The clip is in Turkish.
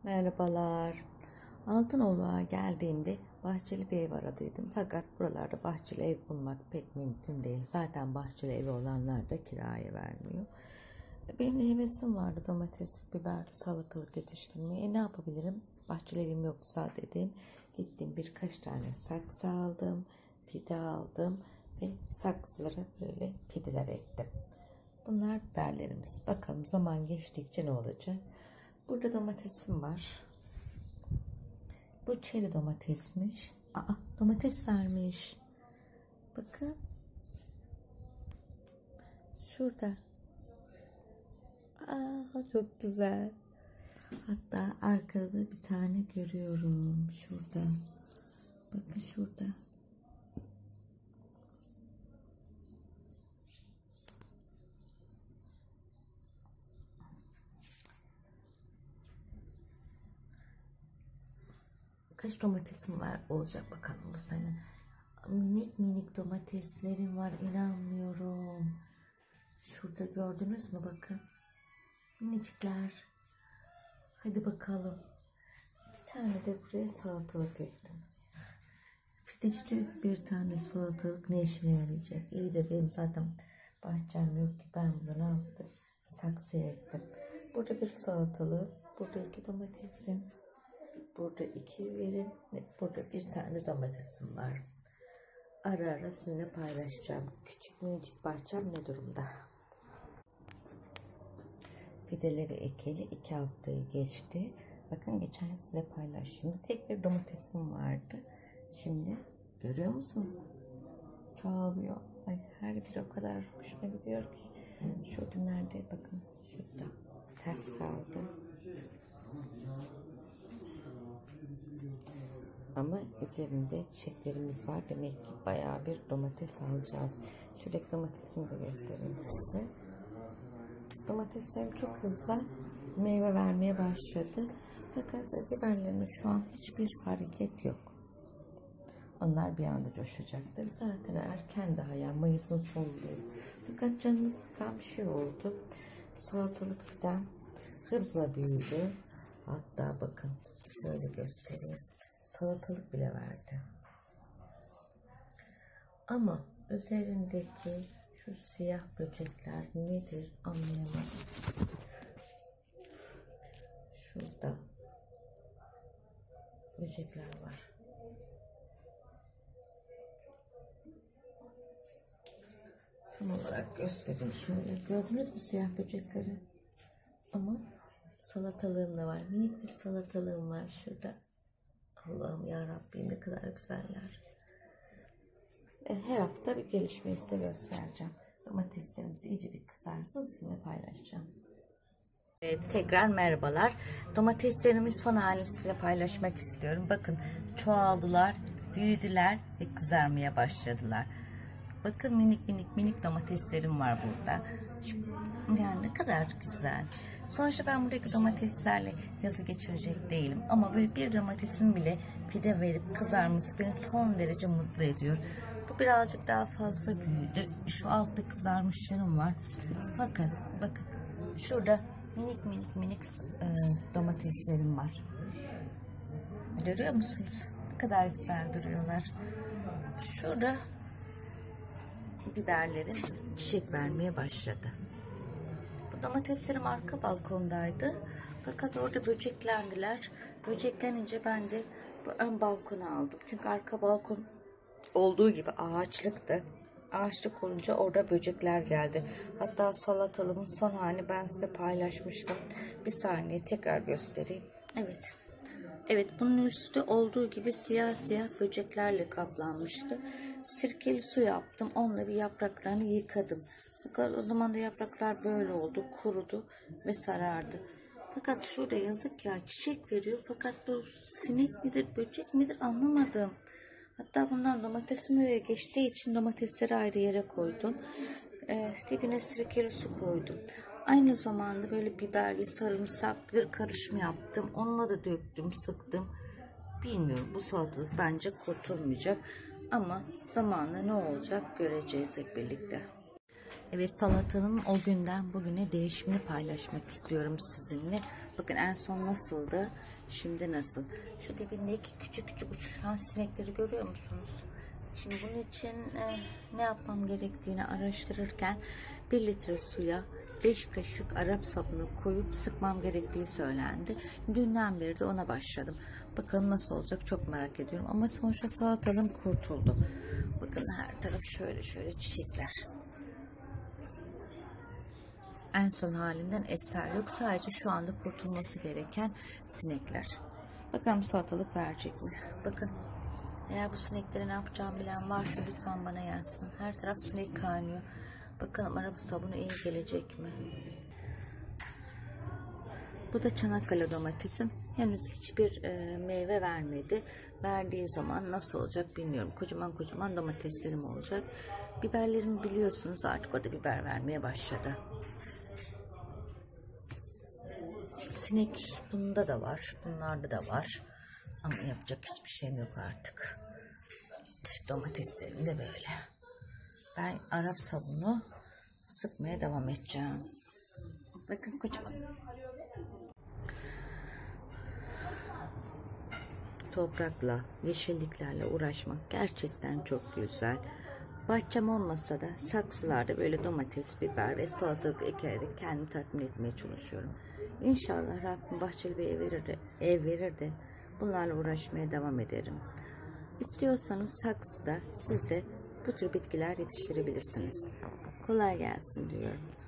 Merhabalar. Altınoğlu'na geldiğimde bahçeli bir ev aradıydım. Fakat buralarda bahçeli ev bulmak pek mümkün değil. Zaten bahçeli evi olanlar da kiraya vermiyor. Benim de hevesim vardı domates, biber, salatalık yetiştirmeye. Ne yapabilirim? Bahçeli evim yoksa dedim. Gittim birkaç tane saksı aldım, fide aldım ve saksılara böyle fideler ektim. Bunlar biberlerimiz. Bakalım zaman geçtikçe ne olacak? Burada domatesim var. Bu çeri domatesmiş. Domates vermiş. Bakın. Şurada. Çok güzel. Hatta arkada bir tane görüyorum. Şurada. Bakın şurada. Kaç domatesim var olacak bakalım bu sene. Minik minik domateslerim var, inanmıyorum. Şurada gördünüz mü, bakın. Minicikler. Hadi bakalım. Bir tane de buraya salatalık ektim. Fidecik bir tane salatalık ne işine yarayacak? İyi de benim zaten bahçem yok ki, ben bunu ne yaptım? Saksıya ektim. Burada bir salatalık, burada 2 domatesim, burada 2 biberim ve burada bir tane domatesim var. Ara ara sizinle paylaşacağım. Küçük minicik bahçem ne durumda? Fideleri ekeli 2 haftayı geçti. Bakın geçen size paylaştım. Tek bir domatesim vardı. Şimdi görüyor musunuz? Çoğalıyor. Ay, her biri o kadar hoşuma gidiyor ki. Şurada nerede? Bakın şurada. Ters kaldı. Ama üzerinde çiçeklerimiz var. Demek ki bayağı bir domates alacağız. Şuradaki domatesimi de göstereyim size. Domateslerim çok hızlı meyve vermeye başladı. Fakat biberlerinde şu an hiçbir hareket yok. Onlar bir anda coşacaktır. Zaten erken daha, yani Mayıs'ın sonundayız. Fakat canımı sıkan bir şey oldu. Salatalık fidan hızla büyüdü. Hatta bakın şöyle göstereyim. Salatalık bile verdi. Ama üzerindeki şu siyah böcekler nedir anlayamadım. Şurada böcekler var. Tam olarak göstereyim. Şöyle gördünüz mü siyah böcekleri? Ama salatalığım da var. Minik bir salatalığım var şurada. Allah'ım ya Rabbim, ne kadar güzeller. Her hafta bir gelişmeyi size göstereceğim. Domateslerimiz iyice bir kızarsın, sizinle paylaşacağım. Tekrar merhabalar. Domateslerimi son halini size paylaşmak istiyorum. Bakın çoğaldılar, büyüdüler ve kızarmaya başladılar. Bakın minik domateslerim var burada. Yani ne kadar güzel. Sonuçta ben buradaki domateslerle yazı geçirecek değilim. Ama böyle bir domatesin bile fide verip kızarması beni son derece mutlu ediyor. Bu birazcık daha fazla büyüdü. Şu altta kızarmışlarım var. Fakat bakın şurada minik domateslerim var. Görüyor musunuz? Ne kadar güzel duruyorlar. Şurada biberlerin çiçek vermeye başladı. Bu domateslerim arka balkondaydı. Fakat orada böceklendiler. Böceklenince ben de bu ön balkona aldım. Çünkü arka balkon olduğu gibi ağaçlıktı. Ağaçlık olunca orada böcekler geldi. Hatta salatalığımın son halini ben size paylaşmıştım. Bir saniye tekrar göstereyim. Evet. Evet, bunun üstü olduğu gibi siyah böceklerle kaplanmıştı. Sirkeli su yaptım. Onunla bir yapraklarını yıkadım. Fakat o zaman da yapraklar böyle oldu. Kurudu ve sarardı. Fakat şurada yazık ya, çiçek veriyor. Fakat bu sinek midir, böcek midir anlamadım. Hatta bundan domatesim oraya geçtiği için domatesleri ayrı yere koydum. Dibine sirkeli su koydum. Aynı zamanda böyle biberli, sarımsaklı bir karışım yaptım. Onunla da döktüm, sıktım. Bilmiyorum, bu salatalık bence kurtulmayacak. Ama zamanla ne olacak göreceğiz hep birlikte. Evet, salatanın o günden bugüne değişimini paylaşmak istiyorum sizinle. Bakın en son nasıldı, şimdi nasıl. Şu dibindeki küçük küçük uçuşan sinekleri görüyor musunuz? Şimdi bunun için ne yapmam gerektiğini araştırırken 1 litre suya 5 kaşık Arap sabunu koyup sıkmam gerektiği söylendi. Dünden beri de ona başladım. Bakalım nasıl olacak, çok merak ediyorum. Ama sonuçta salatalığım kurtuldu. Bakın her taraf şöyle şöyle çiçekler. En son halinden eser yok. Sadece şu anda kurtulması gereken sinekler. Bakalım salatalık verecek mi? Bakın. Eğer bu sinekleri ne yapacağımı bilen varsa lütfen bana yazsın. Her taraf sinek kaynıyor. Bakalım araba sabunu iyi gelecek mi? Bu da Çanakkale domatesim. Henüz hiçbir meyve vermedi. Verdiği zaman nasıl olacak bilmiyorum. Kocaman kocaman domateslerim olacak. Biberlerimi biliyorsunuz, artık o da biber vermeye başladı. Sinek bunda da var. Bunlarda da var. Ama yapacak hiçbir şeyim yok artık. Domateslerim de böyle. Ben Arap sabunu sıkmaya devam edeceğim. Bakın kocaman. Toprakla, yeşilliklerle uğraşmak gerçekten çok güzel. Bahçem olmasa da saksılarda böyle domates, biber ve salatalık ekerek kendimi tatmin etmeye çalışıyorum. İnşallah Rabbim bahçeli bir ev verir de bunlarla uğraşmaya devam ederim. İstiyorsanız saksıda siz de bu tür bitkiler yetiştirebilirsiniz. Kolay gelsin diyorum.